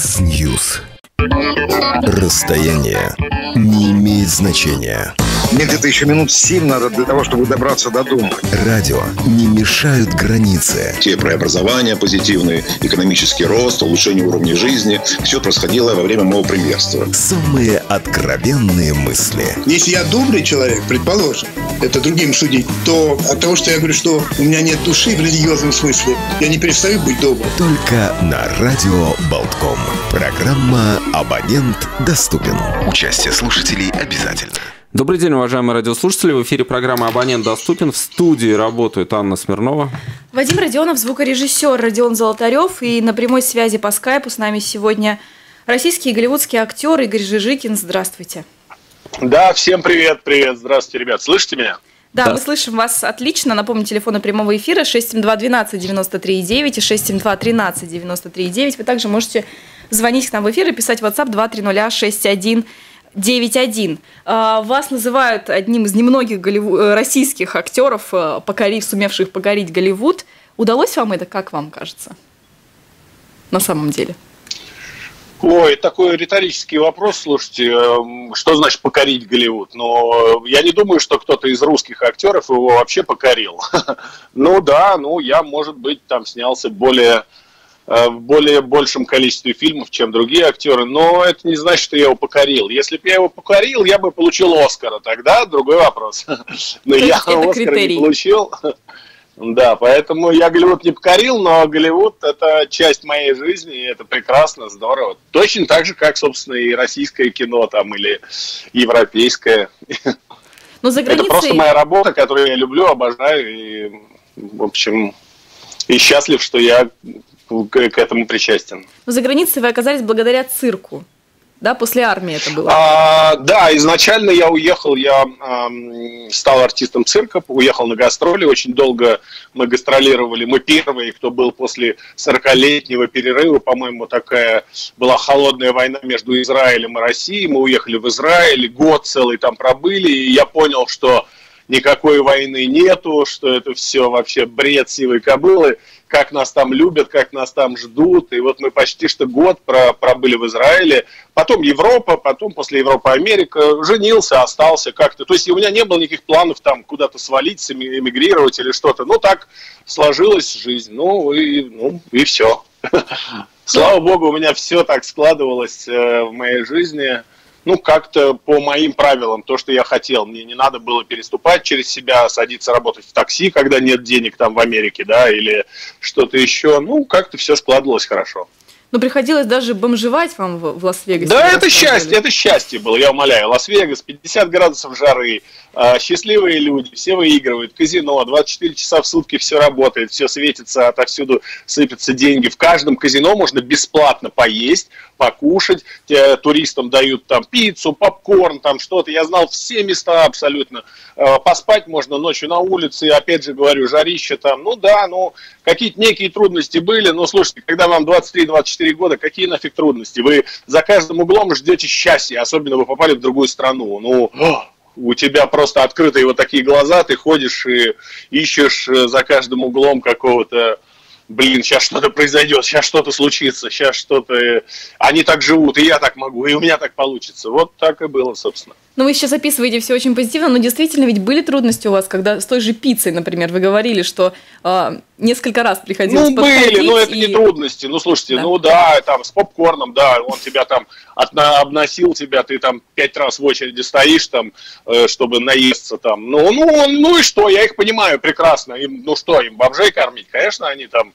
X-News. Расстояние не имеет значения. Мне где-то еще минут 7 надо для того, чтобы добраться до дома. Радио не мешают границы. Те преобразования позитивные, экономический рост, улучшение уровня жизни, все происходило во время моего премьерства. Самые откровенные мысли. Если я добрый человек, предположим, это другим судить, то от того, что я говорю, что у меня нет души в религиозном смысле, я не перестаю быть добрым. Только на радио Болтком. Программа «Абонент доступен». Участие слушателей обязательно. Добрый день, уважаемые радиослушатели. В эфире программа «Абонент доступен». В студии работает Анна Смирнова. Вадим Родионов, звукорежиссер Родион Золотарев. И на прямой связи по скайпу с нами сегодня российский и голливудский актер Игорь Жижикин. Здравствуйте. Да, всем привет. Здравствуйте, ребят. Слышите меня? Да, мы слышим вас отлично. Напомню, телефоны прямого эфира 672-12-93-9 и 672-13-93-9. Вы также можете звонить к нам в эфир и писать в WhatsApp 2306191. Вас называют одним из немногих российских актеров, сумевших покорить Голливуд. Удалось вам это, как вам кажется, на самом деле? Ой, такой риторический вопрос, слушайте, что значит покорить Голливуд? Но я не думаю, что кто-то из русских актеров его вообще покорил. Ну да, я, может быть, там снялся в более большем количестве фильмов, чем другие актеры, но это не значит, что я его покорил. Если бы я его покорил, я бы получил Оскара, тогда другой вопрос. Но я Оскара не получил. Да, поэтому я Голливуд не покорил, но Голливуд – это часть моей жизни, и это прекрасно, здорово. Точно так же, как, собственно, и российское кино там, или европейское. Но за границей... Это просто моя работа, которую я люблю, обожаю, и, в общем, и счастлив, что я к этому причастен. Но за границей вы оказались благодаря цирку. Да, после армии это было? Да, изначально я уехал, я стал артистом цирка, уехал на гастроли, очень долго мы гастролировали, мы первые, кто был после 40-летнего перерыва, по-моему, такая была холодная война между Израилем и Россией, мы уехали в Израиль, год целый там пробыли, и я понял, что никакой войны нету, что это все вообще бред сивой кобылы, как нас там любят, как нас там ждут. И вот мы почти что год пробыли в Израиле, потом Европа, потом после Европы Америка, женился, остался как-то. То есть у меня не было никаких планов там куда-то свалить, эмигрировать или что-то. Ну так сложилась жизнь, и все. Слава богу, у меня все так складывалось в моей жизни. Как-то по моим правилам, то, что я хотел. Мне не надо было переступать через себя, садиться работать в такси, когда нет денег там в Америке, да, или что-то еще. Как-то все складывалось хорошо. Но приходилось даже бомжевать вам в Лас-Вегасе. Да, это счастье было, я умоляю. Лас-Вегас, 50 градусов жары, счастливые люди, все выигрывают, казино, 24 часа в сутки все работает, все светится, отовсюду сыпятся деньги. В каждом казино можно бесплатно поесть, покушать, туристам дают там пиццу, попкорн, там что-то. Я знал все места абсолютно. Поспать можно ночью на улице, опять же говорю, жарище там. Какие-то некие трудности были, но слушайте, когда вам 23-24 года, какие нафиг трудности? Вы за каждым углом ждете счастья, особенно вы попали в другую страну. У тебя просто открытые вот такие глаза, ты ходишь и ищешь за каждым углом какого-то, сейчас что-то произойдет, сейчас что-то случится, сейчас что-то... Они так живут, и я так могу, и у меня так получится. Вот так и было, собственно. Вы сейчас описываете все очень позитивно, но действительно ведь были трудности у вас, когда с той же пиццей, например, вы говорили, что несколько раз приходилось подходить. Были, но это не трудности. Слушайте, да. Там с попкорном, да, он тебя там обносил тебя, ты там 5 раз в очереди стоишь там, чтобы наесться там. И что, я их понимаю прекрасно. Им бомжей кормить? Конечно, они там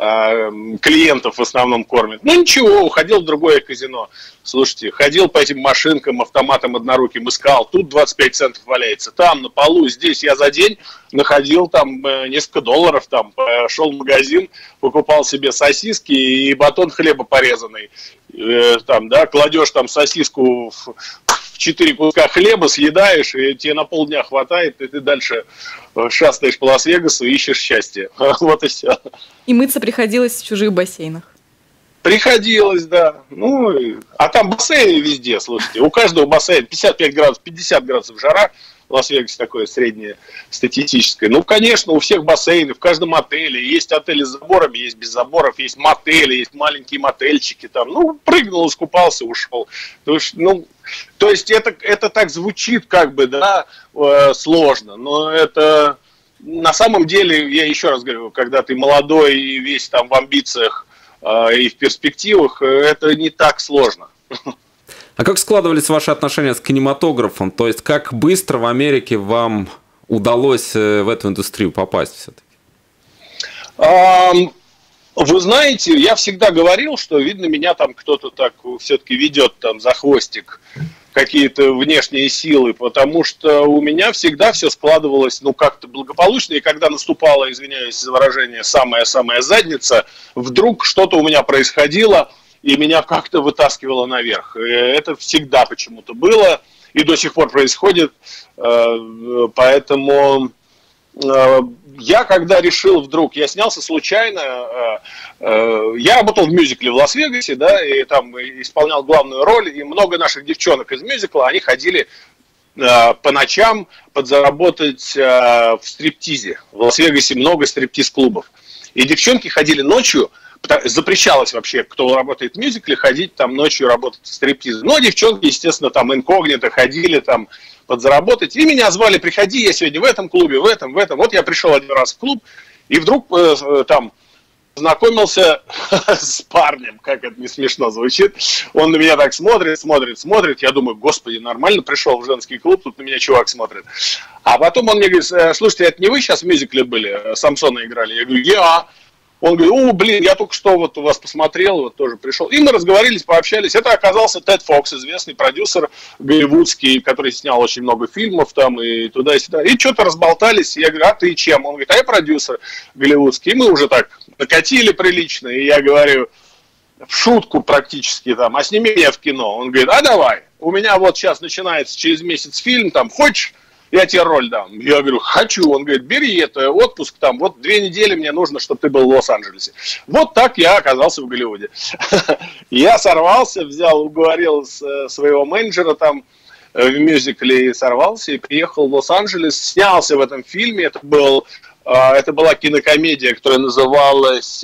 клиентов в основном кормят. Ничего, уходил в другое казино. Слушайте, ходил по этим машинкам, автоматам одноруким, искал. Тут 25 центов валяется, там, на полу, здесь. Я за день находил там несколько долларов, там, шел в магазин, покупал себе сосиски и батон хлеба порезанный. Кладешь там сосиску в 4 куска хлеба, съедаешь, и тебе на полдня хватает, и ты дальше шастаешь по Лас-Вегасу и ищешь счастье. Вот и все. И мыться приходилось в чужих бассейнах. Приходилось, да. А там бассейны везде, слушайте. У каждого бассейна 55 градусов, 50 градусов жара. в Лас-Вегасе такое среднее статистическое. Ну, конечно, у всех бассейны, в каждом отеле. Есть отели с заборами, есть без заборов, есть мотели, есть маленькие мотельчики там. Ну, прыгнул, искупался, ушел. То есть это так звучит как бы, да, сложно, но это на самом деле, я еще раз говорю, когда ты молодой и весь там в амбициях и в перспективах, это не так сложно. А как складывались ваши отношения с кинематографом? То есть как быстро в Америке вам удалось в эту индустрию попасть все-таки? Вы знаете, я всегда говорил, что, видно, меня там кто-то так все-таки ведет там за хвостик, какие-то внешние силы, потому что у меня всегда все складывалось, ну, как-то благополучно, и когда наступала, извиняюсь за выражение, самая-самая задница, вдруг что-то у меня происходило, и меня как-то вытаскивало наверх. И это всегда почему-то было, и до сих пор происходит, поэтому... Я когда решил вдруг, я снялся случайно, я работал в мюзикле в Лас-Вегасе, да, и там исполнял главную роль, и много наших девчонок из мюзикла, они ходили по ночам подзаработать в стриптизе. В Лас-Вегасе много стриптиз-клубов. И девчонки ходили ночью, запрещалось вообще, кто работает в мюзикле, ходить там ночью работать в стриптизе. Но девчонки, естественно, там инкогнито ходили там подзаработать. И меня звали, приходи, я сегодня в этом клубе, в этом. Вот я пришел один раз в клуб, и вдруг там знакомился с парнем, как это не смешно звучит. Он на меня так смотрит. Я думаю, господи, нормально пришел в женский клуб, тут на меня чувак смотрит. А потом он мне говорит, слушайте, это не вы сейчас в мюзикле были, Самсона играли? Я говорю, я. Он говорит, я только что вот у вас посмотрел, вот тоже пришел. И мы разговорились, пообщались. Это оказался Тед Фокс, известный продюсер голливудский, который снял очень много фильмов там и туда и сюда. И что-то разболтались. Я говорю, а ты чем? Он говорит, а я продюсер голливудский. И мы уже так накатили прилично. И я говорю, в шутку практически там, а сними меня в кино. Он говорит, а давай, у меня вот сейчас начинается через месяц фильм, там, хочешь? Я тебе роль дам. Я говорю, хочу. Он говорит, бери это, отпуск там, вот 2 недели мне нужно, чтобы ты был в Лос-Анджелесе. Вот так я оказался в Голливуде. Я сорвался, уговорил своего менеджера там в мюзикле, сорвался и приехал в Лос-Анджелес, снялся в этом фильме. Это была кинокомедия, которая называлась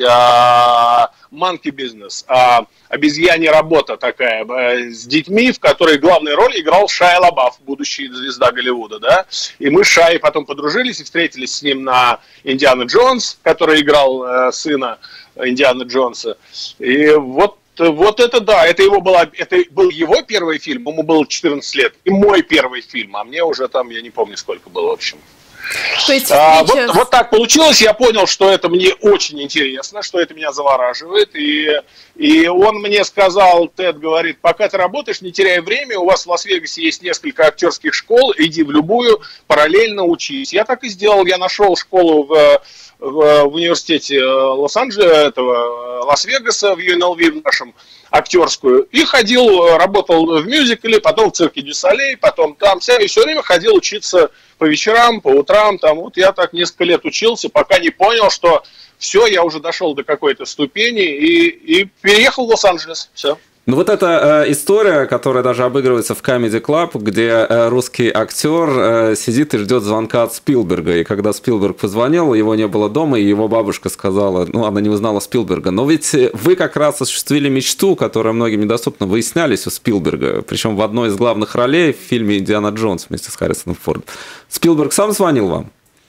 Monkey Business, обезьянья работа такая, с детьми, в которой главную роль играл Шайя Лабаф, будущий звезда Голливуда, да, и мы с Шайей потом подружились и встретились с ним на Индиана Джонс, который играл сына Индиана Джонса, и вот это да, это был его первый фильм, ему было 14 лет, и мой первый фильм, а мне уже там, я не помню сколько было, в общем. То есть вот так получилось, я понял, что это мне очень интересно, что это меня завораживает, и он мне сказал, Тед говорит, пока ты работаешь, не теряй время, у вас в Лас-Вегасе есть несколько актерских школ, иди в любую, параллельно учись. Я так и сделал, я нашел школу в университете Лас-Вегаса, в UNLV в нашем, актерскую, и ходил, работал в мюзикле, потом в цирке Дю Солей, потом там, и все время ходил учиться по вечерам, по утрам, там, вот я так несколько лет учился, пока не понял, что все, я уже дошел до какой-то ступени и переехал в Лос-Анджелес, все. Ну вот эта история, которая даже обыгрывается в Comedy Club, где русский актер сидит и ждет звонка от Спилберга, и когда Спилберг позвонил, его не было дома, и его бабушка сказала, она не узнала Спилберга. Но ведь вы как раз осуществили мечту, которая многим недоступна, вы снялись у Спилберга, причем в одной из главных ролей в фильме «Индиана Джонс» вместе с Харрисоном Фордом. Спилберг сам звонил вам?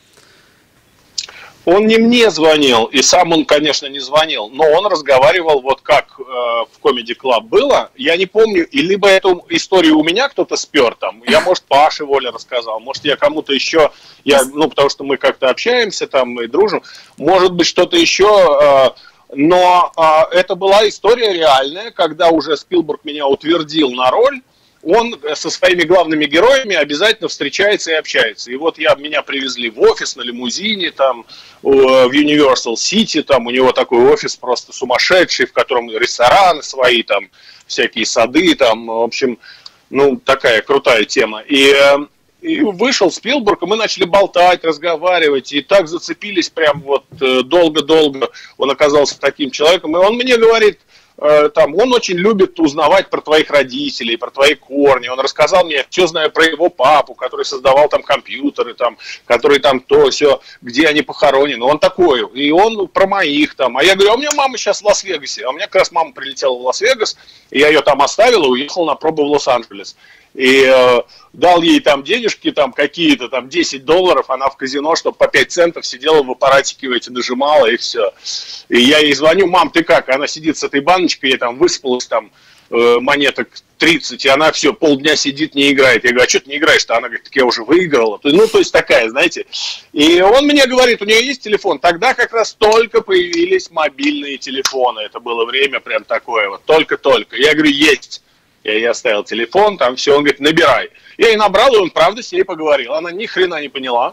Он не мне звонил, и сам он, конечно, не звонил, но он разговаривал вот как в Comedy Club было. Я не помню, и либо эту историю у меня кто-то спер там, я, может, Паше Воле рассказал, может, я кому-то еще, потому что мы как-то общаемся там и дружим, может быть, что-то еще, но это была история реальная, когда уже Спилберг меня утвердил на роль. Он со своими главными героями обязательно встречается и общается. И вот меня привезли в офис на лимузине, там, в Universal City, там у него такой офис просто сумасшедший, в котором рестораны свои, там, всякие сады, там, в общем, такая крутая тема. И вышел Спилберг, и мы начали болтать, разговаривать, и так зацепились прям вот долго-долго. Он оказался таким человеком, и он мне говорит, там, он очень любит узнавать про твоих родителей, про твои корни. Он рассказал мне, все знаю про его папу, который создавал там компьютеры, там, который там то, все, где они похоронены. Он такой, и он про моих там. А я говорю, а у меня мама сейчас в Лас-Вегасе. А у меня как раз мама прилетела в Лас-Вегас, и я ее там оставил и уехал на пробу в Лос-Анджелес. И дал ей там денежки, там какие-то, там $10, она в казино, чтобы по 5 центов сидела в аппаратике эти нажимала, и все. И я ей звоню, мам, ты как? Она сидит с этой баночкой, ей там выспалось там монеток 30, и она все, полдня сидит, не играет. Я говорю, а что ты не играешь-то? Она говорит, так я уже выиграла. Ну, то есть такая, знаете. И он мне говорит, у нее есть телефон. Тогда как раз только появились мобильные телефоны. Это было время прям такое вот, только-только. Я говорю, есть. Я ей оставил телефон, там все, он говорит, набирай. Я ей набрал, и он, правда, с ней поговорил. Она ни хрена не поняла.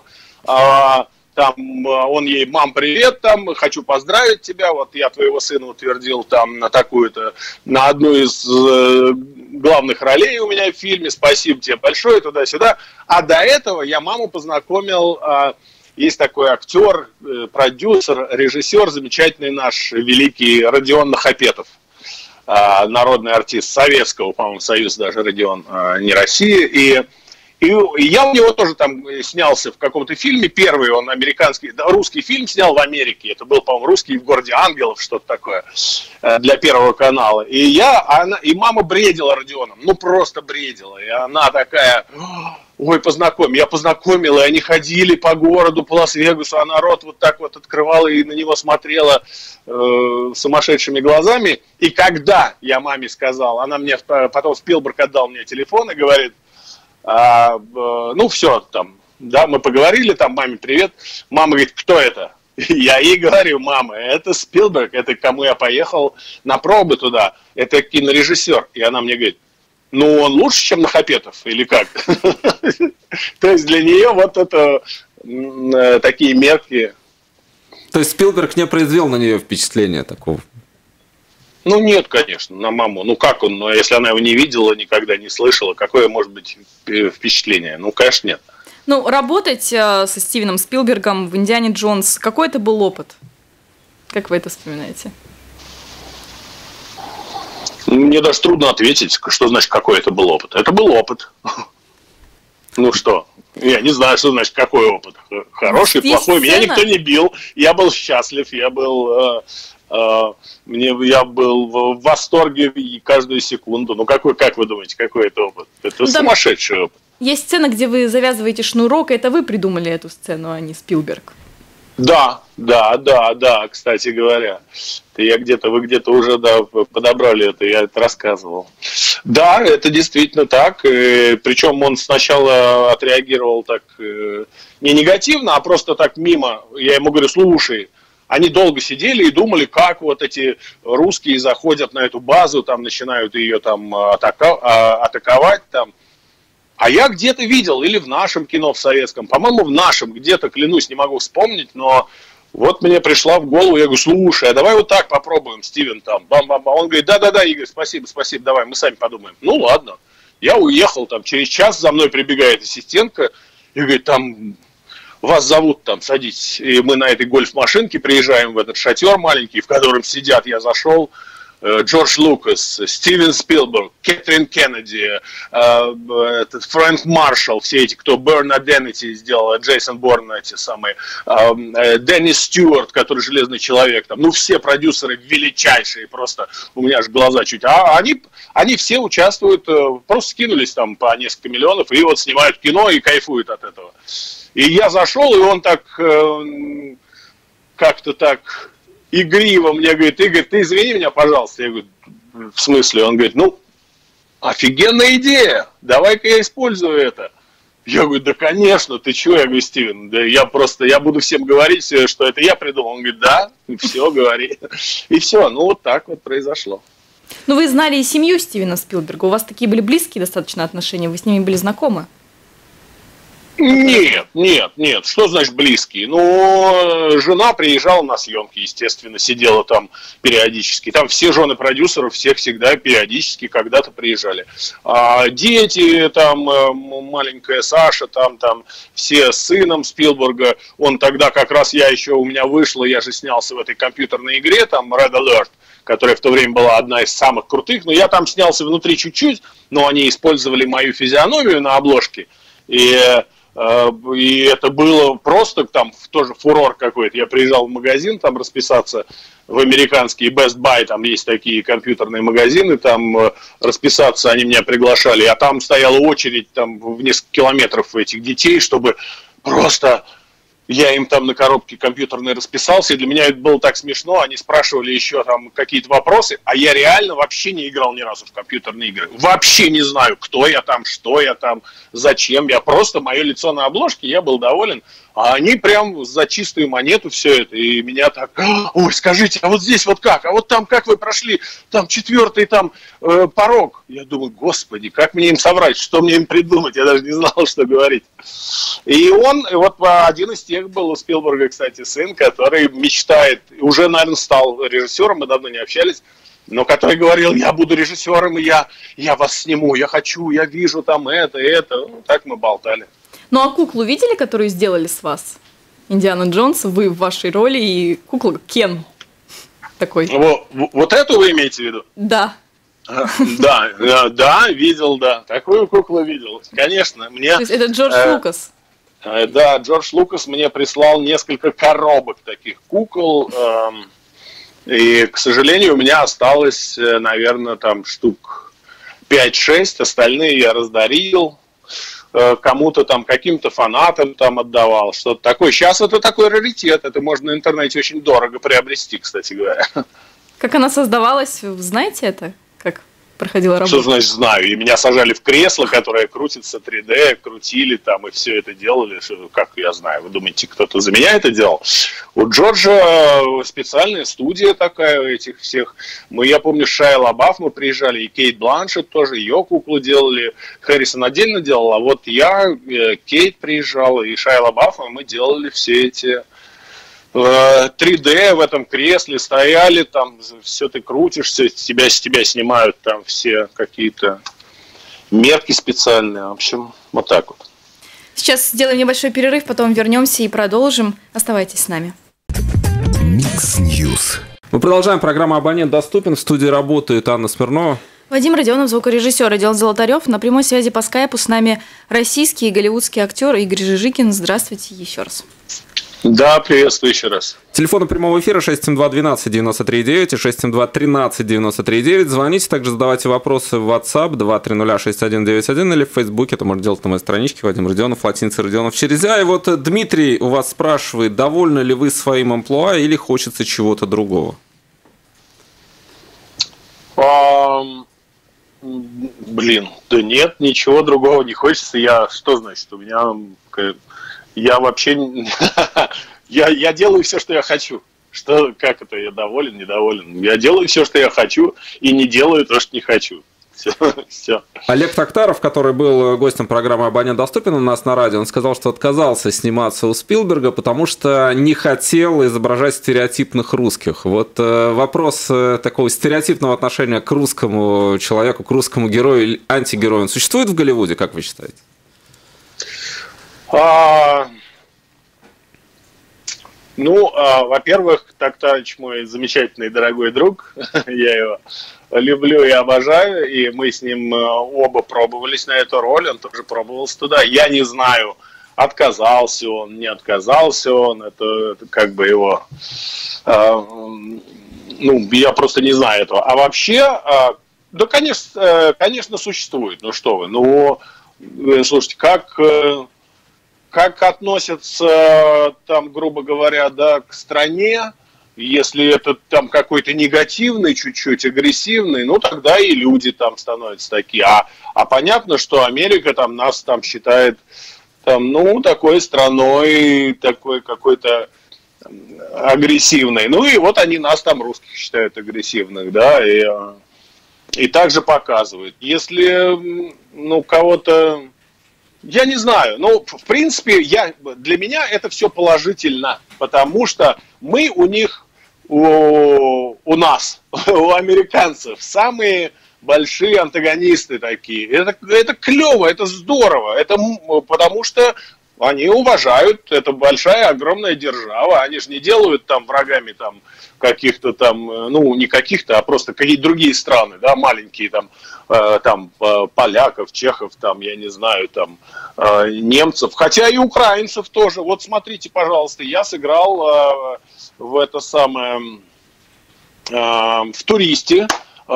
Там он ей, мам, привет, там, хочу поздравить тебя, вот я твоего сына утвердил там на такую-то, на одну из главных ролей у меня в фильме, спасибо тебе большое, туда-сюда. А до этого я маму познакомил, есть такой актер, продюсер, режиссер, замечательный наш великий Родион Нахапетов. Народный артист Советского, по-моему, Союз даже, Родион, не России. И я у него тоже там снялся в каком-то фильме. Первый он американский, русский фильм снял в Америке. Это был, по-моему, «Русский в городе ангелов», что-то такое, для Первого канала. И мама бредила Родионом, ну просто бредила. И она такая... Ой, познакомь. Я познакомил, и они ходили по городу, по Лас-Вегасу, а народ вот так вот открывал и на него смотрела сумасшедшими глазами. И когда я маме сказал, она мне потом Спилберг отдал мне телефон и говорит, ну все, там, да, мы поговорили, там, маме привет. Мама говорит, кто это? Я ей говорю, мама, это Спилберг, это к кому я поехал на пробы туда, это кинорежиссер. И она мне говорит, ну, он лучше, чем Нахапетов, или как? То есть для нее вот это такие мерки. То есть Спилберг не произвел на нее впечатления такого? Ну, нет, конечно, на маму. Ну, как он? Ну, если она его не видела, никогда не слышала, какое может быть впечатление? Ну, конечно, нет. Ну, работать со Стивеном Спилбергом в «Индиане Джонс», какой это был опыт? Как вы это вспоминаете? Мне даже трудно ответить, что значит, какой это был опыт. Это был опыт. Ну что? Я не знаю, что значит, какой опыт. Хороший, плохой. Меня никто не бил. Я был счастлив. Я был в восторге каждую секунду. Ну, как вы думаете, какой это опыт? Это сумасшедший опыт. Есть сцена, где вы завязываете шнурок, и это вы придумали эту сцену, а не Спилберг. Да, кстати говоря. Вы где-то уже подобрали это, я это рассказывал. Да, это действительно так. Причем он сначала отреагировал так не негативно, а просто так мимо. Я ему говорю, слушай, они долго сидели и думали, как вот эти русские заходят на эту базу, там начинают ее там атаковать там. А я где-то видел, или в нашем кино, в советском, по-моему, в нашем, где-то, клянусь, не могу вспомнить, но вот мне пришла в голову, я говорю, слушай, а давай вот так попробуем, Стивен, там, бам-бам-бам. Он говорит, да-да-да, Игорь, спасибо, давай, мы сами подумаем. Ну, ладно. Я уехал, там, через час за мной прибегает ассистентка и говорит, там, вас зовут, там, садитесь. И мы на этой гольф-машинке приезжаем в этот шатер маленький, в котором сидят, я зашел, Джордж Лукас, Стивен Спилберг, Кэтрин Кеннеди, Фрэнк Маршалл, все эти, кто Burn Identity сделал, Джейсон Борн, эти самые, Деннис Стюарт, который Железный человек, там, ну все продюсеры величайшие, просто у меня аж глаза чуть, а они все участвуют, просто скинулись там по несколько миллионов и вот снимают кино и кайфуют от этого. И я зашел, и он так как-то так игриво мне говорит, Игорь, ты извини меня, пожалуйста. Я говорю, в смысле? Он говорит, ну, офигенная идея, давай-ка я использую это. Я говорю, да, конечно, ты чего? Я говорю, Стивен, да я буду всем говорить, что это я придумал. Он говорит, да, все, говори. И все, ну вот так вот произошло. Ну, вы знали и семью Стивена Спилберга, у вас такие были близкие достаточно отношения, вы с ними были знакомы? Нет. Что значит близкие? Ну, жена приезжала на съемки, естественно, сидела там периодически. Там все жены продюсеров, всех всегда периодически когда-то приезжали. А дети, там маленькая Саша, там все с сыном Спилберга. Он тогда как раз, у меня вышло, я же снялся в этой компьютерной игре, там Red Alert, которая в то время была одна из самых крутых. Но я там снялся внутри чуть-чуть, но они использовали мою физиономию на обложке. И это было просто там тоже фурор какой-то. Я приезжал в магазин там расписаться, в американский Best Buy, там есть такие компьютерные магазины, там расписаться они меня приглашали, а там стояла очередь там в несколько километров этих детей, чтобы просто... Я им там на коробке компьютерной расписался, и для меня это было так смешно. Они спрашивали еще там какие-то вопросы, а я реально вообще не играл ни разу в компьютерные игры. Вообще не знаю, кто я там, что я там, зачем. Я просто, мое лицо на обложке, я был доволен. А они прям за чистую монету все это. И меня так, ой, скажите, а вот здесь вот как? А вот там как вы прошли? Там 4-й там порог. Я думаю, господи, как мне им соврать? Что мне им придумать? Я даже не знал, что говорить. И он, вот один из тех был у Спилберга, кстати, сын, который мечтает, уже, наверное, стал режиссером, мы давно не общались, но который говорил, я буду режиссером, и я вас сниму, я хочу, я вижу там это. Ну, так мы болтали. Ну а куклу видели, которую сделали с вас? Индиана Джонс, вы в вашей роли, и кукла Кен такой. Вот эту вы имеете в виду? Да. Да, видел, да. Такую куклу видел. Конечно, мне... То есть это Джордж Лукас? Да, Джордж Лукас мне прислал несколько коробок таких кукол. И, к сожалению, у меня осталось, наверное, там штук 5-6. Остальные я раздарил. Кому-то там, каким-то фанатам там отдавал, что-то такое. Сейчас это такой раритет, это можно в интернете очень дорого приобрести, кстати говоря. Как она создавалась, вы знаете это? Как проходила работа? Что значит знаю? И меня сажали в кресло, которое крутится 3D, крутили там и все это делали. Как я знаю? Вы думаете, кто-то за меня это делал? У Джорджа специальная студия такая у этих всех. Я помню, Шайа Лабаф мы приезжали, и Кейт Бланшетт тоже, ее куклу делали. Харрисон отдельно делал, а вот я, Кейт приезжала, и Шайа Лабаф, мы делали все эти... 3D в этом кресле стояли, там все ты крутишься, с тебя снимают там все какие-то мерки специальные, в общем, вот так вот. Сейчас сделаем небольшой перерыв, потом вернемся и продолжим. Оставайтесь с нами. Микс Ньюс. Мы продолжаем программу «Абонент доступен». В студии работает Анна Смирнова. Вадим Родионов, звукорежиссер, Родион Золотарев. На прямой связи по скайпу с нами российский и голливудский актер Игорь Жижикин. Здравствуйте еще раз. Да, приветствую еще раз. Телефон прямого эфира 672-12-93-9 и 672-13-93-9. Звоните, также задавайте вопросы в WhatsApp 230-6191 или в Фейсбуке. Это можно делать на моей страничке Вадим Родионов, латиница Родионов через А. И вот Дмитрий у вас спрашивает, довольны ли вы своим амплуа или хочется чего-то другого? Блин, да нет, ничего другого не хочется. Что значит, у меня... Я вообще... я делаю все, что я хочу. Как это? Я доволен, недоволен? Я делаю все, что я хочу, и не делаю то, что не хочу. Все. Олег Токтаров, который был гостем программы «Абонент доступен» у нас на радио, он сказал, что отказался сниматься у Спилберга, потому что не хотел изображать стереотипных русских. Вот вопрос такого стереотипного отношения к русскому человеку, к русскому герою или антигерою, он существует в Голливуде, как вы считаете? Во-первых, Токтарыч мой замечательный дорогой друг, я его люблю и обожаю, и мы с ним оба пробовались на эту роль, он тоже пробовался туда. Я не знаю, отказался он, не отказался он, это как бы его... я просто не знаю этого. А вообще, да, конечно, существует, ну что вы, слушайте, как относятся, там, грубо говоря, да, к стране, если это там какой-то негативный, чуть-чуть агрессивный, тогда и люди там становятся такие. А понятно, что Америка там нас там считает там, такой страной, такой какой-то агрессивной. И вот они нас там, русских, считают агрессивных, да, и также показывают. Если, кого-то... Я не знаю, в принципе, для меня это все положительно, потому что мы у них, у американцев, самые большие антагонисты такие. Это клево, это здорово, потому что они уважают, это большая, огромная держава, они же не делают там врагами там каких-то там, ну, не каких-то, а просто какие-то другие страны, да, маленькие, там поляков, чехов, там, я не знаю, там, немцев, хотя и украинцев тоже. Вот смотрите, пожалуйста, я сыграл в это самое, в «Туристе»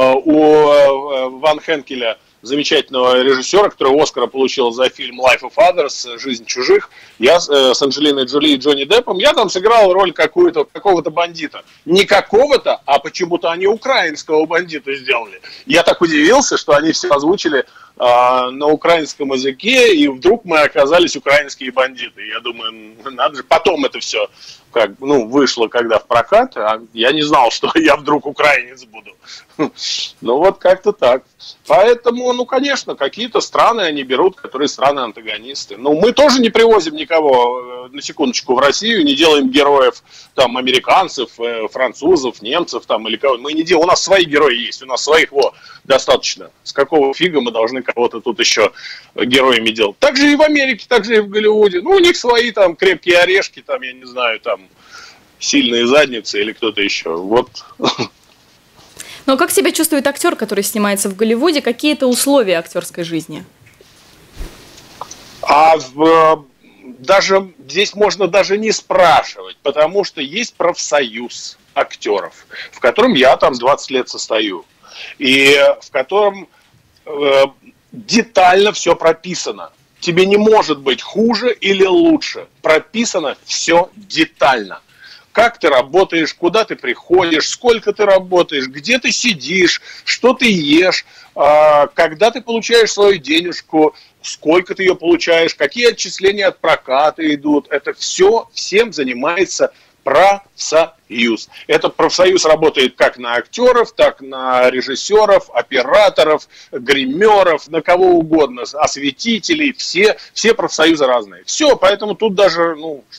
у Ван Хенкеля, замечательного режиссера, который Оскара получил за фильм «Life of Others», «Жизнь чужих». Я с Анджелиной Джоли и Джонни Деппом, я там сыграл роль какого-то бандита. Не какого-то, а почему-то они украинского бандита сделали. Я так удивился, что они все озвучили на украинском языке, и вдруг мы оказались украинские бандиты. Я думаю, надо же. Потом это все вышло, когда в прокат, а я не знал, что я вдруг украинец буду. Ну вот как-то так. Поэтому, конечно, какие-то страны они берут, которые страны-антагонисты. Но мы тоже не привозим никого, на секундочку, в Россию, не делаем героев там американцев, французов, немцев там или кого. Мы не делаем. У нас свои герои есть, у нас своих достаточно. С какого фига мы должны кого-то тут еще героями делать? Так же и в Америке, так же и в Голливуде. Ну, у них свои там крепкие орешки, там, я не знаю, там сильные задницы или кто-то еще. Вот. Но как себя чувствует актер, который снимается в Голливуде? Какие-то условия актерской жизни? Даже здесь можно даже не спрашивать, потому что есть профсоюз актеров, в котором я там 20 лет состою, и в котором детально все прописано. Тебе не может быть хуже или лучше. Прописано все детально. Как ты работаешь, куда ты приходишь, сколько ты работаешь, где ты сидишь, что ты ешь, когда ты получаешь свою денежку, сколько ты ее получаешь, какие отчисления от проката идут. Это все всем занимается профсоюз. Этот профсоюз работает как на актеров, так на режиссеров, операторов, гримеров, на кого угодно, осветителей. Все профсоюзы разные. Все, поэтому тут даже,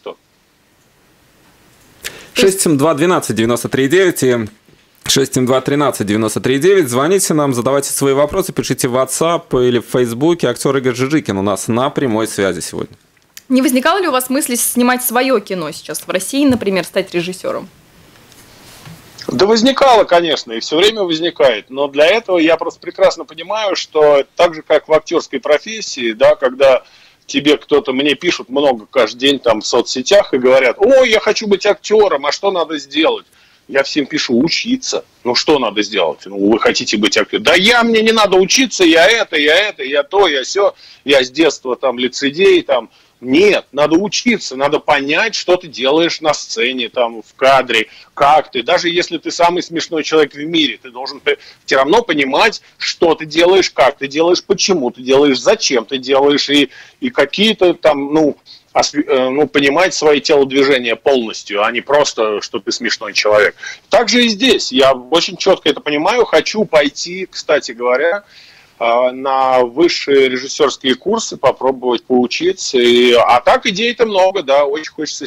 672-12-93-9 и 672-13-93-9. Звоните нам, задавайте свои вопросы, пишите в WhatsApp или в Facebook. Актер Игорь Жижикин у нас на прямой связи сегодня. Не возникало ли у вас мысли снимать свое кино сейчас в России, например, стать режиссером? Да возникало, конечно, и все время возникает. Но для этого я просто прекрасно понимаю, что так же, как в актерской профессии, да, когда тебе мне пишут много каждый день там в соцсетях и говорят: ой, я хочу быть актером, а что надо сделать? Я всем пишу: учиться. Ну что надо сделать? Вы хотите быть актером? Да мне не надо учиться, я то, я сё, я с детства там лицедей, там. Нет, надо учиться, надо понять, что ты делаешь на сцене, там, в кадре, как ты. Даже если ты самый смешной человек в мире, ты должен все равно понимать, что ты делаешь, как ты делаешь, почему ты делаешь, зачем ты делаешь, и какие-то там, понимать свои телодвижения полностью, а не просто, что ты смешной человек. Так же и здесь. Я очень четко это понимаю. Хочу пойти, кстати говоря, на высшие режиссерские курсы, попробовать поучиться. А так идей-то много, да, очень хочется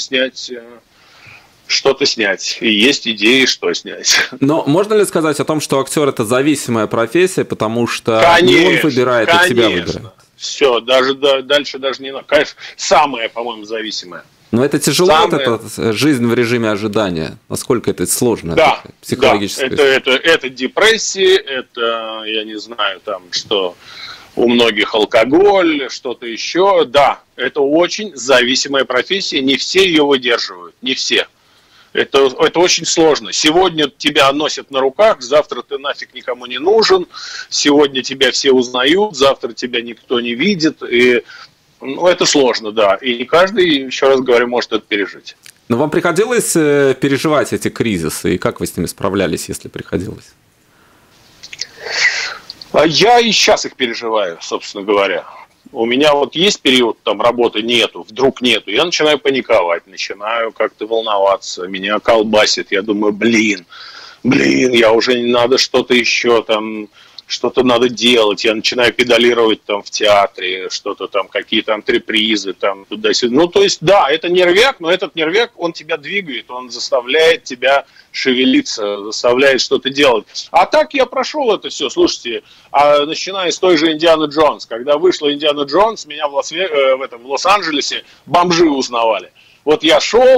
что-то снять. И есть идеи, что снять. Но можно ли сказать о том, что актер — это зависимая профессия, потому что не он выбирает, а тебя выбирает? Все, дальше даже не надо. Конечно, самое, по-моему, зависимое. Но это тяжело, это жизнь в режиме ожидания. Насколько это сложно? Да, психологически. Да, это депрессии, это, я не знаю, там, что у многих алкоголь, что-то еще. Да, это очень зависимая профессия, не все ее выдерживают, не все. Это очень сложно. Сегодня тебя носят на руках, завтра ты нафиг никому не нужен, сегодня тебя все узнают, завтра тебя никто не видит, и это сложно, да. И не каждый, еще раз говорю, может это пережить. Но вам приходилось переживать эти кризисы, и как вы с ними справлялись, если приходилось? Я и сейчас их переживаю, собственно говоря. У меня есть период, там работы нету, вдруг нету. Я начинаю паниковать, начинаю как-то волноваться, меня колбасит. Я думаю, блин, я уже не надо что-то еще там... Что-то надо делать, я начинаю педалировать там в театре, что-то там, какие-то антрепризы, там, туда-сюда. То есть, да, это нервяк, но этот нервяк, он тебя двигает, он заставляет тебя шевелиться, заставляет что-то делать. А так я прошел это все, слушайте, начиная с той же Индианы Джонс. Когда вышла Индиана Джонс, меня в Лос-Анджелесе бомжи узнавали. Вот я шел,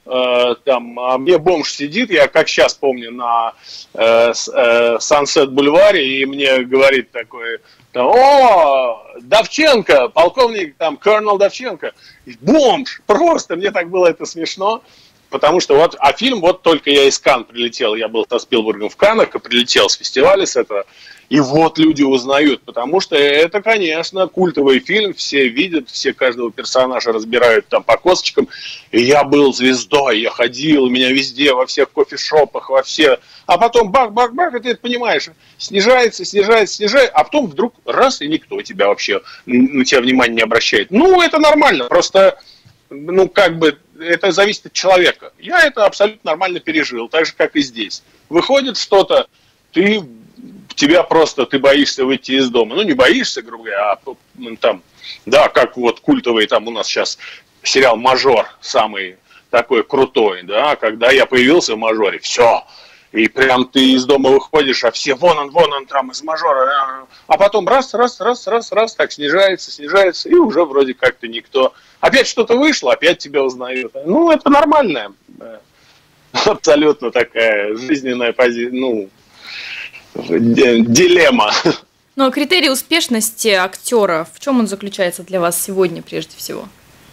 там, а мне бомж сидит, я как сейчас помню, на Сансет-бульваре, и мне говорит такой, о, Давченко, полковник, там, Колонел Давченко, бомж, просто, мне так было это смешно. Потому что вот, а фильм, вот только я из Канн прилетел, я был со Спилбергом в Каннах, и прилетел с фестиваля с этого, и вот люди узнают, потому что это, конечно, культовый фильм, все видят, все каждого персонажа разбирают там по косточкам, и я был звездой, я ходил, у меня везде, во всех кофешопах, во все, а потом бах-бах-бах, и ты это понимаешь, снижается, а потом вдруг раз, и никто тебя вообще, на тебя внимания не обращает. Ну, это нормально, просто, ну, как бы, это зависит от человека. Я это абсолютно нормально пережил, так же, как и здесь. Выходит что-то, тебя просто, ты боишься выйти из дома. Ну, не боишься, грубо говоря, а там, да, как вот культовый там у нас сейчас сериал «Мажор», самый такой крутой, да, когда я появился в «Мажоре», все. И прям ты из дома выходишь, а все вон он там из «Мажора». А потом раз, так снижается, и уже вроде как-то никто. Опять что-то вышло, опять тебя узнают. Ну, это нормальная, абсолютно такая жизненная позиция, ну, дилемма. Но критерий успешности актера, в чем он заключается для вас сегодня прежде всего?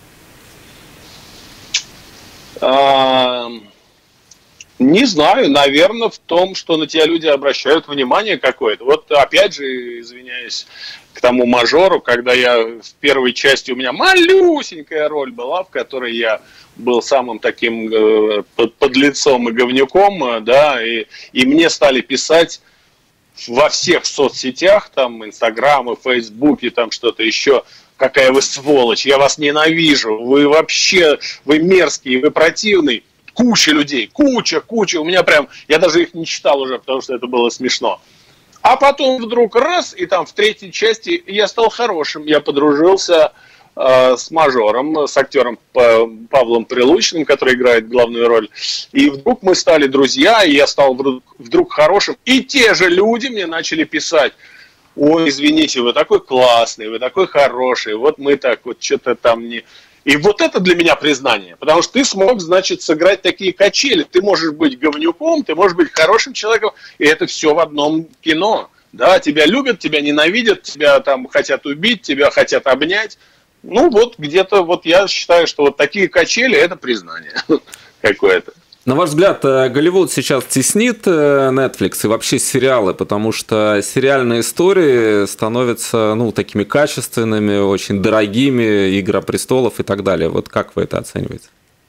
Не знаю, наверное, в том, что на тебя люди обращают внимание какое-то. Вот опять же, извиняюсь, к тому «Мажору», когда я в первой части, у меня малюсенькая роль была, в которой я был самым таким подлецом и говнюком, да, и мне стали писать во всех соцсетях, там, Инстаграм, и Фейсбук, и там что-то еще, какая вы сволочь, я вас ненавижу, вы вообще, вы мерзкий, вы противный. Куча людей, куча, у меня прям, я даже их не читал уже, потому что это было смешно. А потом вдруг раз, и там в третьей части я стал хорошим, я подружился с «Мажором», с актером Павлом Прилучным, который играет главную роль. И вдруг мы стали друзья, и я стал вдруг хорошим. И те же люди мне начали писать: ой, извините, вы такой классный, вы такой хороший, вот мы так вот что-то там не... И вот это для меня признание, потому что ты смог, значит, сыграть такие качели. Ты можешь быть говнюком, ты можешь быть хорошим человеком, и это все в одном кино. Да, тебя любят, тебя ненавидят, тебя там хотят убить, тебя хотят обнять. Ну вот где-то, вот я считаю, что вот такие качели – это признание какое-то. На ваш взгляд, Голливуд сейчас теснит Netflix и вообще сериалы, потому что сериальные истории становятся, ну, такими качественными, очень дорогими, «Игра престолов» и так далее. Вот как вы это оцениваете?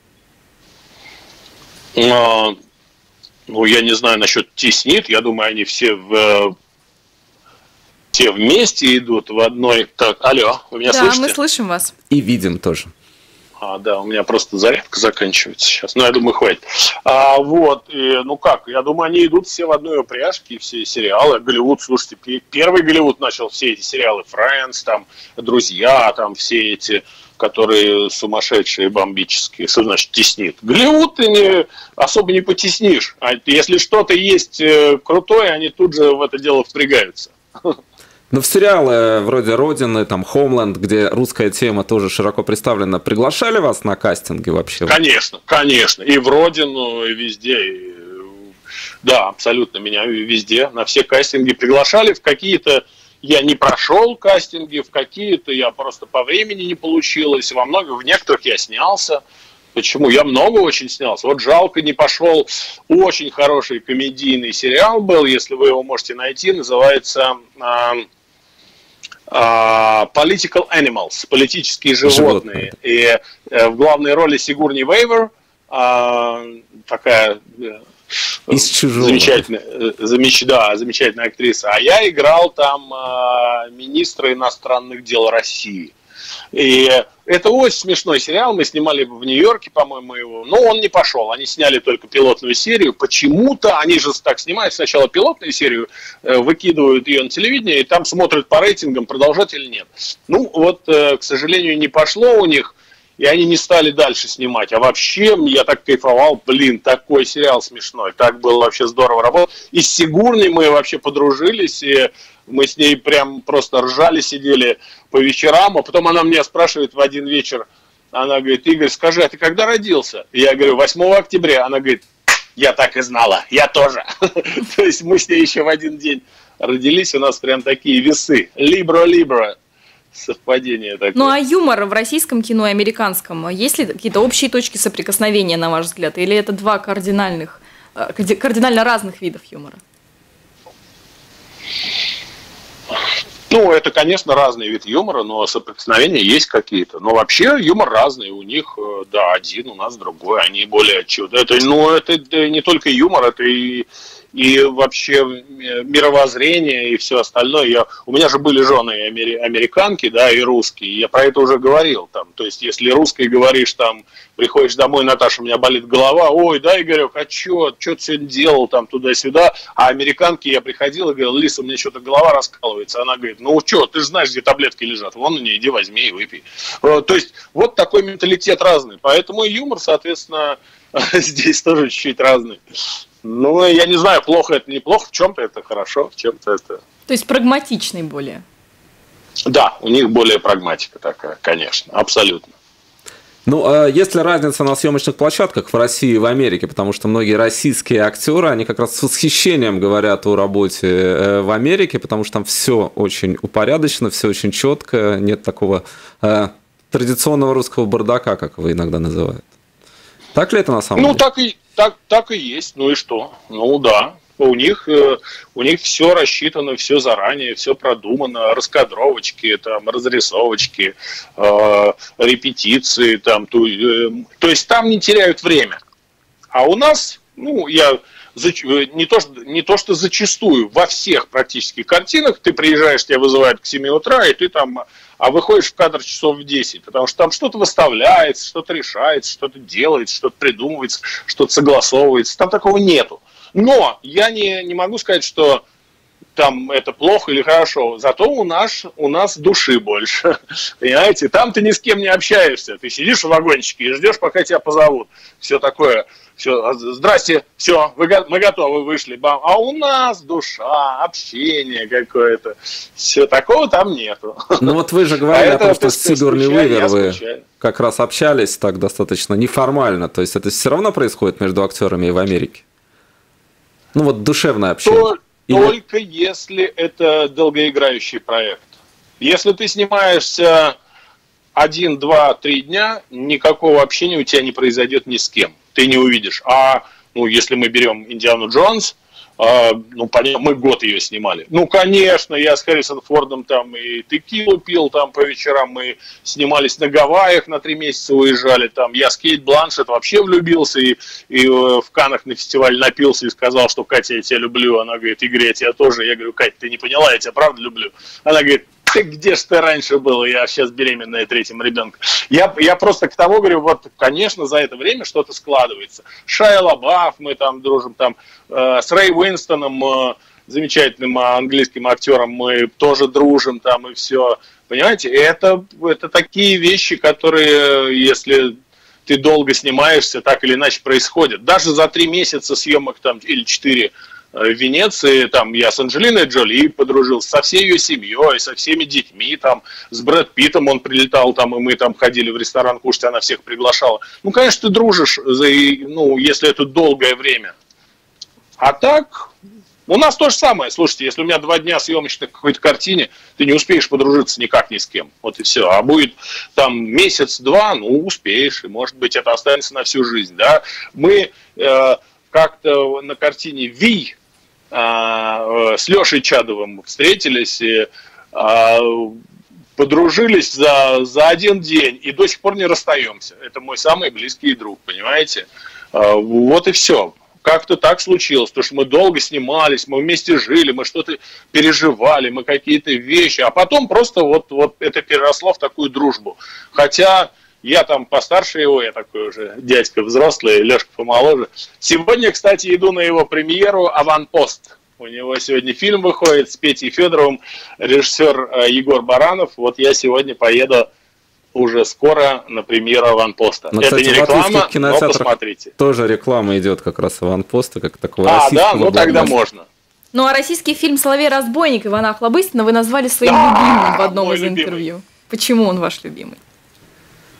Ну, я не знаю насчет теснит, я думаю, они все вместе идут в одной... Так, алло, вы меня слышите? Да, мы слышим вас. И видим тоже. Да, у меня просто зарядка заканчивается сейчас. Но я думаю, хватит. Вот, и, ну как, я думаю, они идут все в одной упряжке, все сериалы. Голливуд, слушайте, первый Голливуд начал все эти сериалы. Friends, там, «Друзья», там, все эти, которые сумасшедшие, бомбические. Что значит теснит? Голливуд ты особо не потеснишь. А если что-то есть крутое, они тут же в это дело впрягаются. Но в сериалы вроде «Родины», там «Homeland», где русская тема тоже широко представлена, приглашали вас на кастинги вообще? Конечно, конечно. И в «Родину», и везде. Да, абсолютно. Меня везде, на все кастинги приглашали. В какие-то я не прошел кастинги, в какие-то я просто по времени не получилось. В некоторых я снялся. Почему? Я много очень снялся. Вот жалко, не пошел. Очень хороший комедийный сериал был, если вы его можете найти. Называется Political Animals, политические животные. И в главной роли Сигурни Вейвер, такая замечательная актриса. А я играл там министра иностранных дел России. И это очень смешной сериал, мы снимали в Нью-Йорке, по-моему, его, но он не пошел, они сняли только пилотную серию, почему-то, они же так снимают сначала пилотную серию, выкидывают ее на телевидение, и там смотрят по рейтингам, продолжать или нет. Ну, вот, к сожалению, не пошло у них, и они не стали дальше снимать, а вообще я так кайфовал, такой сериал смешной, так было вообще здорово работать, и с Сигурней мы вообще подружились, и мы с ней прям просто ржали, сидели по вечерам, а потом она меня спрашивает в один вечер: Она говорит: Игорь, скажи, а ты когда родился? Я говорю: 8 октября. Она говорит: я так и знала, я тоже. То есть мы с ней еще в один день родились, у нас прям такие весы. Либра. Совпадение такое. Ну а юмор в российском кино и американском, есть ли какие-то общие точки соприкосновения, на ваш взгляд? Или это два кардинально разных видов юмора? Ну, это, конечно, разный вид юмора, но соприкосновения есть какие-то. Но вообще юмор разный. У них, да, один, у нас другой. Они более чудо. Это не только юмор, это и вообще мировоззрение и все остальное. У меня же были жены американки, да, и русские. Я про это уже говорил. Там, то есть, если русской говоришь, там, приходишь домой: Наташа, у меня болит голова. Ой, да, Игорек, а что ты сегодня делал там туда-сюда? А американки, я приходил и говорил: Лиса, у меня что-то голова раскалывается. Она говорит: ну что, ты же знаешь, где таблетки лежат. Вон они, иди возьми и выпей. То есть, вот такой менталитет разный. Поэтому и юмор, соответственно, здесь тоже чуть-чуть разный. Ну, я не знаю, плохо это, неплохо, в чем-то это хорошо, в чем-то это... То есть прагматичный более? Да, у них более прагматика такая, конечно, абсолютно. Ну, а есть ли разница на съемочных площадках в России и в Америке? Потому что многие российские актеры, они как раз с восхищением говорят о работе в Америке, потому что там все очень упорядочено, все очень четко, нет такого традиционного русского бардака, как его иногда называют. Так ли это на самом деле? Ну, так и есть. Ну и что? Ну да. У них все рассчитано, все заранее, все продумано, раскадровочки, там, разрисовочки, репетиции, там, то есть там не теряют время. А у нас, ну, не то что зачастую, во всех практически картинах ты приезжаешь, тебя вызывают к 7 утра, и ты там, а выходишь в кадр часов в 10, потому что там что-то выставляется, что-то решается, что-то делается, что-то придумывается, что-то согласовывается. Там такого нету. Но я не могу сказать, что там это плохо или хорошо. Зато у нас души больше. Понимаете? Там ты ни с кем не общаешься. Ты сидишь в вагончике и ждешь, пока тебя позовут. Все такое. Все, здрасте, все, мы готовы, вышли. Бам. А у нас душа, общение какое-то. Все, такого там нету. Ну вот вы же говорили о том, что с Сигурни Уивер вы как раз общались так достаточно неформально. То есть это все равно происходит между актерами и в Америке? Ну вот душевное общение. Только если это долгоиграющий проект. Если ты снимаешься 1, 2, 3 дня, никакого общения у тебя не произойдет ни с кем. Ты не увидишь. Если мы берем Индиану Джонс, понятно, мы год ее снимали. Ну, конечно, я с Харрисон Фордом там и текилу пил там по вечерам, мы снимались на Гавайях, на 3 месяца уезжали там. Я с Кейт Бланшетт вообще влюбился и в Каннах на фестивале напился и сказал, что: Катя, я тебя люблю. Она говорит: Игорь, я тебя тоже. Я говорю: Катя, ты не поняла, я тебя правда люблю. Она говорит: ты где ж ты раньше был? Я сейчас беременная 3-м ребенком. Я просто к тому говорю, вот, конечно, за это время что-то складывается. Шайа Лабаф, мы там дружим, там, с Рэй Уинстоном, замечательным английским актером, мы тоже дружим, там, и все. Понимаете, это такие вещи, которые, если ты долго снимаешься, так или иначе происходят. Даже за 3 месяца съемок там, или 4 в Венеции, там, я с Анджелиной Джоли подружился, со всей ее семьей, со всеми детьми, там, с Брэд Питтом он прилетал, там, и мы там ходили в ресторан кушать, она всех приглашала. Ну, конечно, ты дружишь, если это долгое время. А так, у нас то же самое. Слушайте, если у меня 2 дня съемочных какой-то картине, ты не успеешь подружиться никак ни с кем. Вот и все. А будет там месяц-два, успеешь, и, может быть, это останется на всю жизнь, да. Мы как-то на картине «Ви» с Лешей Чадовым встретились и подружились за 1 день и до сих пор не расстаемся. Это мой самый близкий друг, понимаете? Вот и все. Как-то так случилось, потому что мы долго снимались, мы вместе жили, мы что-то переживали, мы какие-то вещи, а потом просто вот это переросло в такую дружбу. Хотя я там постарше его, я такой уже дядька взрослый, Лешка помоложе. Сегодня, кстати, иду на его премьеру «Аванпост». У него сегодня фильм выходит с Петей Федоровым, режиссер Егор Баранов. Вот я сегодня поеду уже скоро на премьеру «Аванпоста». Но, это кстати, не реклама, но посмотрите. Тоже реклама идет как раз «Аванпоста», как такого российского тогда можно. Ну, а российский фильм «Соловей-разбойник» Ивана Охлобыстина вы назвали своим любимым в одном из интервью. Почему он ваш любимый?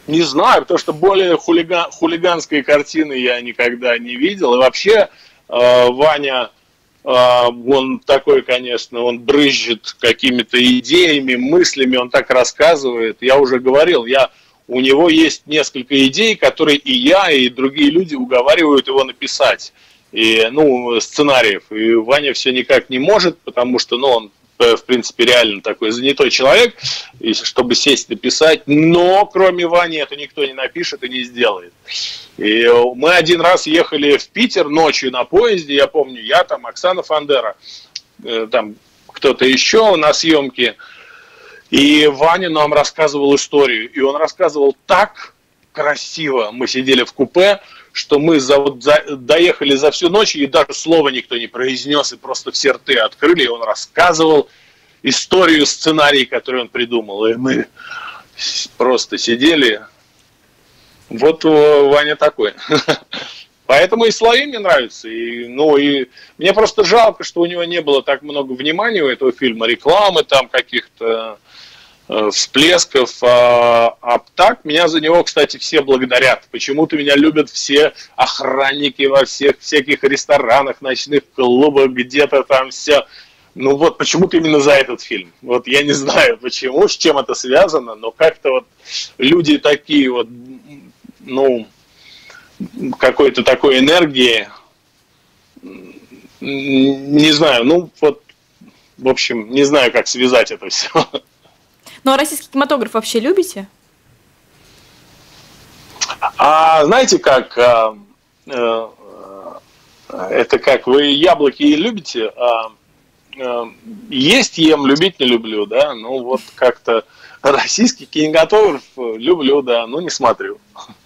Не знаю, потому что более хулиганской картины я никогда не видел. И вообще Ваня, он такой, конечно, он брызжет какими-то идеями, мыслями, он так рассказывает. Я уже говорил, у него есть несколько идей, которые и я, и другие люди уговаривают его написать. И, сценариев. И Ваня все никак не может, потому что, он, в принципе, реально такой занятой человек, чтобы сесть и написать. Но кроме Вани это никто не напишет и не сделает. И мы один раз ехали в Питер ночью на поезде, я помню, я там, Оксана Фандера, там кто-то еще на съемке. И Ваня нам рассказывал историю. И он рассказывал так красиво. Мы сидели в купе, что мы доехали за всю ночь, и даже слова никто не произнес, и просто все рты открыли, и он рассказывал историю, сценарий, который он придумал. И мы просто сидели. Вот Ваня такой. Поэтому и слои мне нравятся. И мне просто жалко, что у него не было так много внимания у этого фильма, рекламы там каких-то, всплесков, а так меня за него, кстати, все благодарят. Почему-то меня любят все охранники во всех всяких ресторанах, ночных клубах, где-то там все. Почему-то именно за этот фильм. Я не знаю почему, с чем это связано, но как-то люди такие какой-то такой энергии, не знаю, в общем, не знаю, как связать это все. А российский кинематограф вообще любите? Знаете как, это как, вы яблоки любите, есть ем, любить не люблю, да, как-то российский кинематограф люблю, да, не смотрю.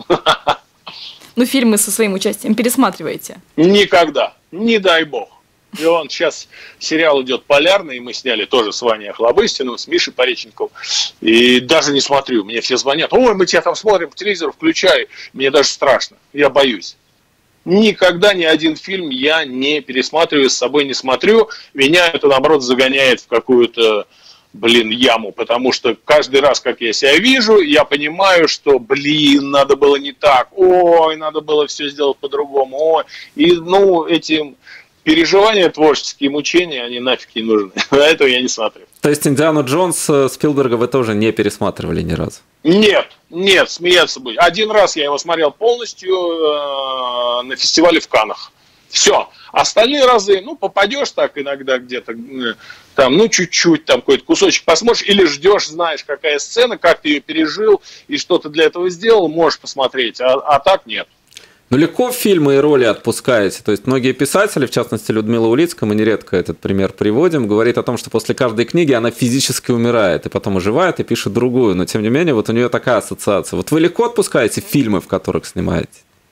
Фильмы со своим участием пересматриваете? Никогда, не дай бог. И сейчас сериал идет «Полярный», мы сняли тоже с Ваней Охлобыстиным, с Мишей Пореченковым. И даже не смотрю, мне все звонят: ой, мы тебя там смотрим по телевизору, включай. Мне даже страшно, я боюсь. Никогда ни один фильм я не пересматриваю, с собой не смотрю. Меня это, наоборот, загоняет в какую-то, яму. Потому что каждый раз, как я себя вижу, я понимаю, что, надо было не так. Ой, надо было все сделать по-другому. Ой. И, эти переживания творческие, мучения, они нафиг не нужны. Этого я не смотрю. То есть «Индиану Джонс» Спилберга вы тоже не пересматривали ни разу? Нет, смеяться будет. Один раз я его смотрел полностью на фестивале в Каннах. Все. Остальные разы, попадешь так иногда где-то, там, чуть-чуть, там какой-то кусочек посмотришь, или ждешь, знаешь, какая сцена, как ты ее пережил, и что ты для этого сделал, можешь посмотреть, а так нет. Легко фильмы и роли отпускаете. То есть многие писатели, в частности Людмила Улицкая, мы нередко этот пример приводим, говорит о том, что после каждой книги она физически умирает, и потом оживает и пишет другую. Но тем не менее, у нее такая ассоциация. Вы легко отпускаете фильмы, в которых снимаете?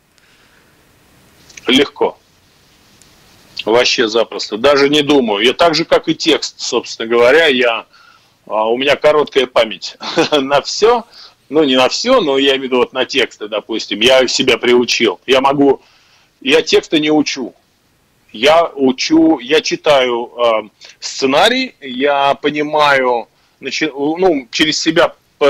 Легко. Вообще запросто. Даже не думаю. Я так же, как и текст, собственно говоря, у меня короткая память на все. Не на все, но я имею в виду на тексты, допустим. Я себя приучил. Я тексты не учу. Я читаю сценарий, я понимаю, через себя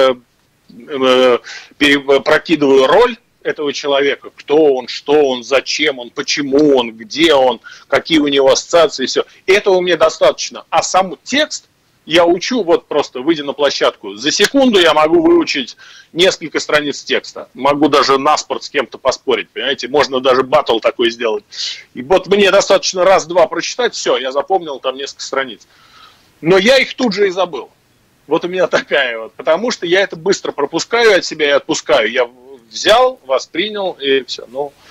прокидываю роль этого человека, кто он, что он, зачем он, почему он, где он, какие у него ассоциации, все. Этого мне достаточно. А сам текст я учу, просто выйдя на площадку. За секунду я могу выучить несколько страниц текста. Могу даже наспорт с кем-то поспорить, понимаете? Можно даже баттл такой сделать. И мне достаточно раз-два прочитать, все, я запомнил там несколько страниц. Но я их тут же и забыл. У меня такая потому что я это быстро пропускаю от себя и отпускаю. Я взял, воспринял и все.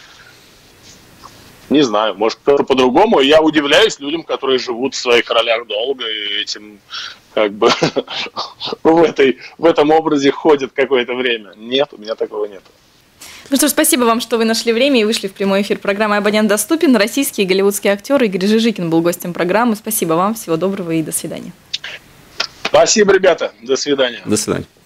Не знаю, может кто-то по-другому. Я удивляюсь людям, которые живут в своих ролях долго и этим в этом образе ходят какое-то время. Нет, у меня такого нет. Спасибо вам, что вы нашли время и вышли в прямой эфир программы «Абонент доступен». Российский и голливудский актер Игорь Жижикин был гостем программы. Спасибо вам, всего доброго и до свидания. Спасибо, ребята. До свидания. До свидания.